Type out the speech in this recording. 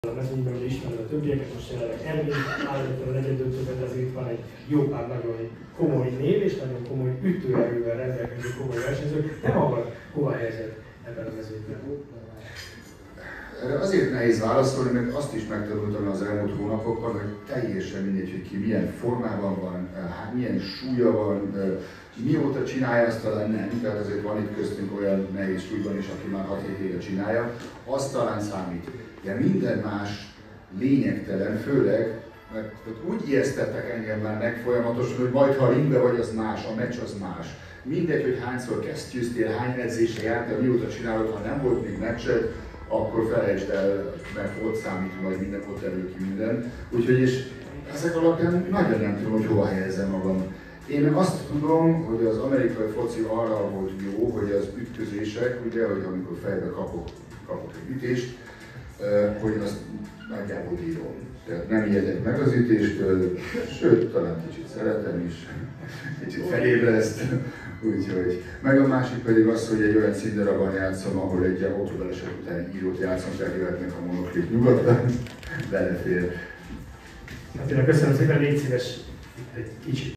A mezőnyben ismered a többieket, most jelenleg Ervin állított a negyed döntőben, de azért itt van egy jó pár nagyon komoly név és nagyon komoly ütőerővel rendelkező komoly versenyző. Nem akar hova helyezett ebben a mezőnyben? Erre azért nehéz válaszolni, mert azt is megtanultam az elmúlt hónapokban, hogy teljesen mindegy, hogy ki milyen formában van, milyen súlya van, mióta csinálja, azt talán nem, tehát azért van itt köztünk olyan nehéz súlyban is, aki már 6-7 éve csinálja, az talán számít. De minden más lényegtelen, főleg, mert úgy ijesztettek engem már meg folyamatosan, hogy majd ha ringbe vagy, az más, a meccs az más. Mindegy, hogy hányszor kesztyűztél, hány edzésre jártál, mióta csinálod, ha nem volt még meccsed, akkor felejtsd el, mert ott számít majd minden, ott elő ki minden. Úgyhogy és ezek alapján nagyon nem tudom, hogy hova helyezzem magam. Én azt tudom, hogy az amerikai foci arra volt jó, hogy az ütközések, ugye, hogy amikor fejbe kapok egy ütést, hogy azt nagyjából bírom. Tehát nem ijedek meg az ütéstől, sőt, talán kicsit szeretem is, kicsit felébreszt. Úgyhogy. Meg a másik pedig az, hogy egy olyan színdarabban játszom, ahol egy autóbaleset után írót játszom, tehát jöhetnek a monoklip nyugodtan, belefér. Hát én köszönöm szépen, légy szíves, itt egy kicsit.